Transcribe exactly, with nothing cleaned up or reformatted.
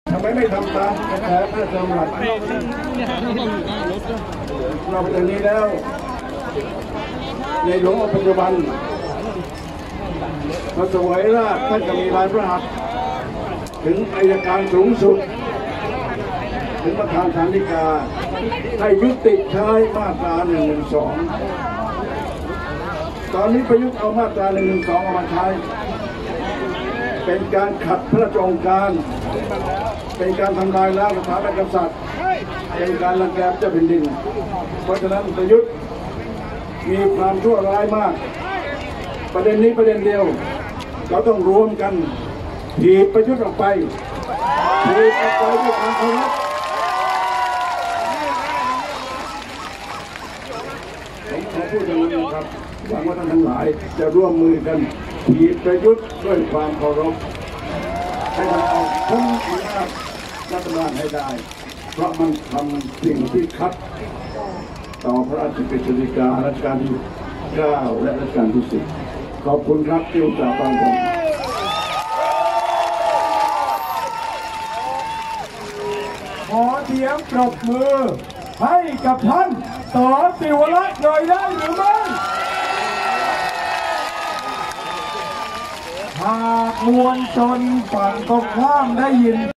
ทำไมไม่ทำตามกระแสพระราชดำรัสเราเป็นอย่างนี้แล้วในหลวงปัจจุบันพระเสวยราชท่านก็มีลายพระหัตถ์ถึงอัยการสูงสุดถึงประธานศาลฎีกาให้ยุติใช้มาตราหนึ่งหนึ่งสองตอนนี้ประยุทธ์เอามาตราหนึ่งหนึ่งสองเอามาใช้เป็นการขัดพระราชโองการเป็นการทำลายล้างสถาบันกษัตริย์เป็นการรังแกเจ้าแผ่นดินเพราะฉะนั้นประยุทธ์มีความชั่วร้ายมากประเด็นนี้ประเด็นเดียวเราต้องรวมกันถีบประยุทธ์ออกไปถีบออกไปด้วยความเคารพผมขอพูดอย่างนี้นะครับหวังว่าท่านทั้งหลายจะร่วมมือกันถีบประยุทธ์ด้วยความเคารพให้มันออกพ้นอำนาจรัฐบาลให้ได้เพราะมันทำสิ่งที่ขัดต่อพระราชกฤษฎีการัชกาลที่เก้าและรัชกาลที่สิบขอบคุณครับที่อุตส่าห์ฟังผมขอเสียงปรบมือให้กับท่านส.ศิวรัตน์หน่อยได้หรือไม่หากมวลชนฝั่งตรงข้ามได้ยิน